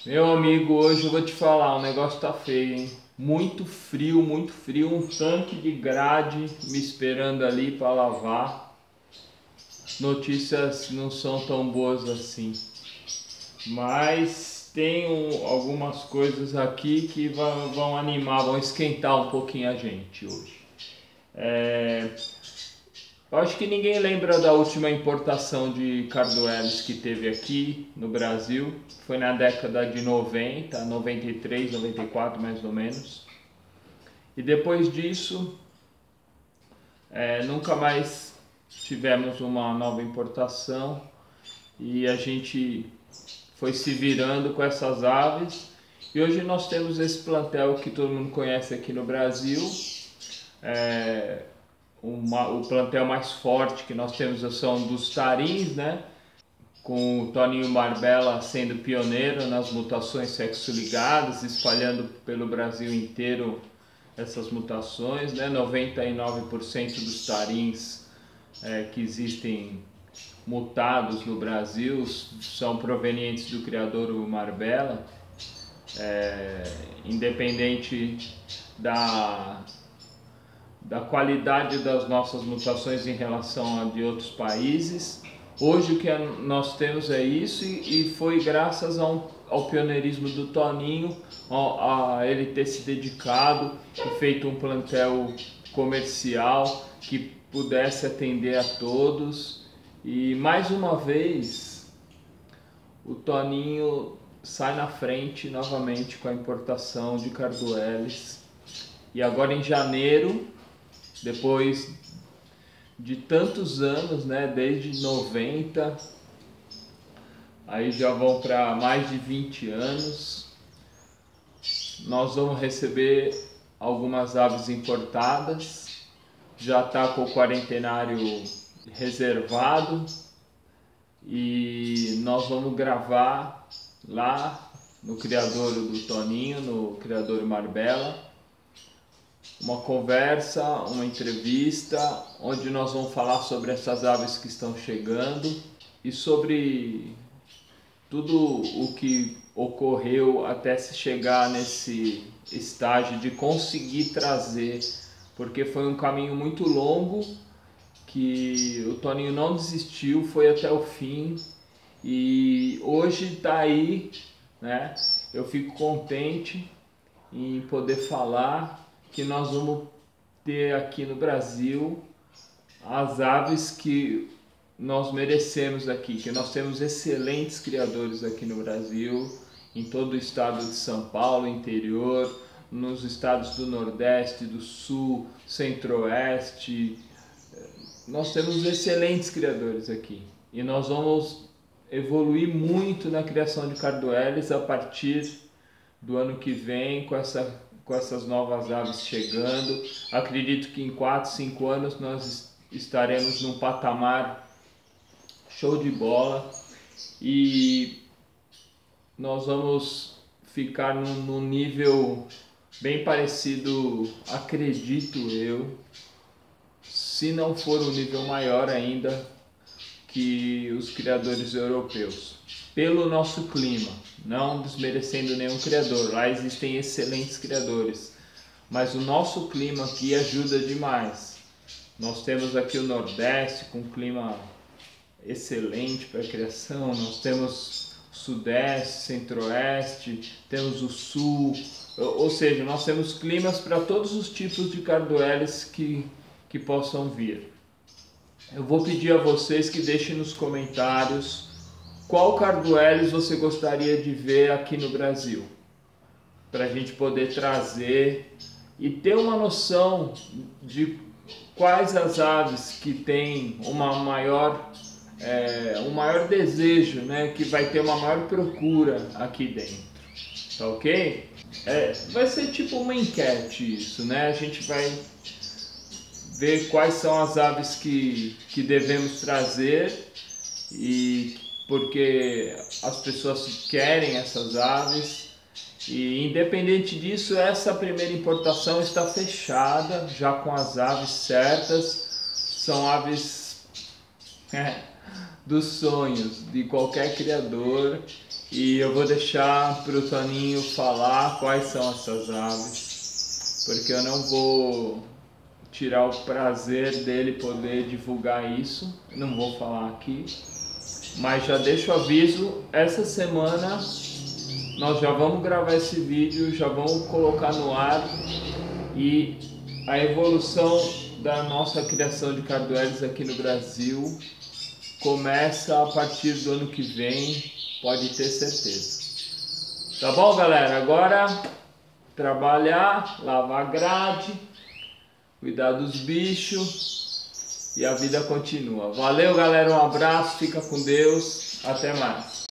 Meu amigo, hoje eu vou te falar, o negócio tá feio, hein? Muito frio, um tanque de grade me esperando ali para lavar. Notícias não são tão boas assim, mas tem algumas coisas aqui que vão animar, vão esquentar um pouquinho a gente hoje. Eu acho que ninguém lembra da última importação de carduelos que teve aqui no Brasil. Foi na década de 90, 93, 94 mais ou menos. E depois disso, nunca mais tivemos uma nova importação e a gente foi se virando com essas aves. E hoje nós temos esse plantel que todo mundo conhece aqui no Brasil. O plantel mais forte que nós temos são dos tarins, né? Com o Toninho Marbella sendo pioneiro nas mutações sexo-ligadas, espalhando pelo Brasil inteiro essas mutações, né? 99% dos tarins que existem mutados no Brasil são provenientes do criador Marbella, independente da qualidade das nossas mutações em relação a de outros países. Hoje o que nós temos é isso e foi graças ao pioneirismo do Toninho, a ele ter se dedicado e feito um plantel comercial que pudesse atender a todos. E mais uma vez o Toninho sai na frente novamente com a importação de cardueles. E agora em janeiro, depois de tantos anos, né, desde 90, aí já vão para mais de 20 anos, nós vamos receber algumas aves importadas, já está com o quarentenário reservado e nós vamos gravar lá no criadouro do Toninho, no criadouro Marbella, uma conversa, uma entrevista, onde nós vamos falar sobre essas aves que estão chegando e sobre tudo o que ocorreu até se chegar nesse estágio de conseguir trazer, porque foi um caminho muito longo que o Toninho não desistiu, foi até o fim e hoje está aí, né? Eu fico contente em poder falar que nós vamos ter aqui no Brasil as aves que nós merecemos aqui, que nós temos excelentes criadores aqui no Brasil, em todo o estado de São Paulo, interior, nos estados do Nordeste, do Sul, Centro-Oeste. Nós temos excelentes criadores aqui e nós vamos evoluir muito na criação de cardueles a partir do ano que vem com essas novas aves chegando. Acredito que em 4, 5 anos nós estaremos num patamar show de bola e nós vamos ficar num nível bem parecido, acredito eu, se não for um nível maior ainda que os criadores europeus, pelo nosso clima, não desmerecendo nenhum criador, lá existem excelentes criadores, mas o nosso clima aqui ajuda demais. Nós temos aqui o Nordeste com clima excelente para a criação, nós temos o Sudeste, Centro-Oeste, temos o Sul, ou seja, nós temos climas para todos os tipos de cardueles que possam vir. Eu vou pedir a vocês que deixem nos comentários qual cardueles você gostaria de ver aqui no Brasil, para a gente poder trazer e ter uma noção de quais as aves que têm um maior desejo, né, que vai ter uma maior procura aqui dentro, tá ok? Vai ser tipo uma enquete isso, né? A gente vai ver quais são as aves que devemos trazer e porque as pessoas querem essas aves e independente disso, essa primeira importação está fechada já com as aves certas. São aves dos sonhos de qualquer criador. E eu vou deixar para o Toninho falar quais são essas aves, porque eu não vou tirar o prazer dele poder divulgar isso, não vou falar aqui. Mas já deixo o aviso, essa semana nós já vamos gravar esse vídeo, já vamos colocar no ar, e a evolução da nossa criação de carduelis aqui no Brasil começa a partir do ano que vem, pode ter certeza. Tá bom, galera? Agora trabalhar, lavar grade, cuidar dos bichos e a vida continua. Valeu, galera, um abraço, fica com Deus, até mais.